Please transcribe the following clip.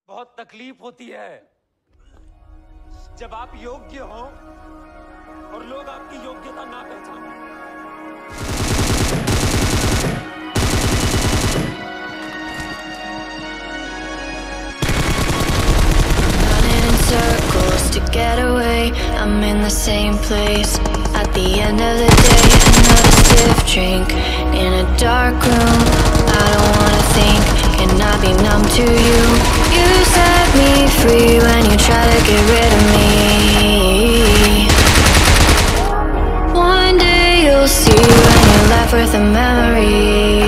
बहुत तकलीफ होती है जब आप योग्य हो और लोग आपकी योग्यता ना पहचानें। Circles to get away, I'm in the same place. At the end of the day, another stiff drink in a dark room. I don't wanna think, can I be numb to you? You set me free when you try to get rid of me. One day you'll see when you're left with a memory.